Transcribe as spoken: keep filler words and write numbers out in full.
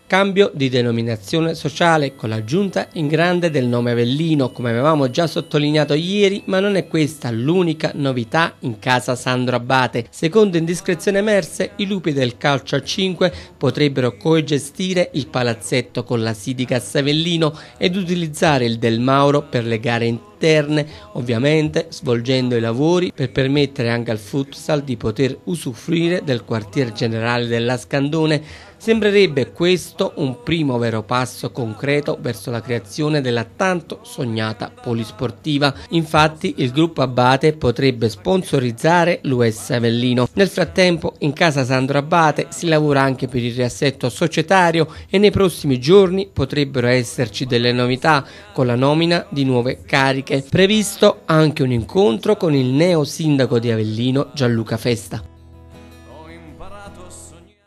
Cambio di denominazione sociale con l'aggiunta in grande del nome Avellino, come avevamo già sottolineato ieri, ma non è questa l'unica novità in casa Sandro Abate. Secondo indiscrezioni emerse, i lupi del calcio a cinque potrebbero co-gestire il palazzetto con la Sidigas Avellino ed utilizzare il Del Mauro per le gare interne, ovviamente svolgendo i lavori per permettere anche al futsal di poter usufruire del quartier generale della Scandone. Sembrerebbe questo un primo vero passo concreto verso la creazione della tanto sognata polisportiva. Infatti il gruppo Abate potrebbe sponsorizzare l'U S Avellino. Nel frattempo in casa Sandro Abate si lavora anche per il riassetto societario e nei prossimi giorni potrebbero esserci delle novità con la nomina di nuove cariche. Previsto anche un incontro con il neo sindaco di Avellino Gianluca Festa.